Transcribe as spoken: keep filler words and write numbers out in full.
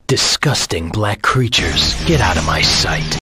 Disgusting black creatures, get out of my sight.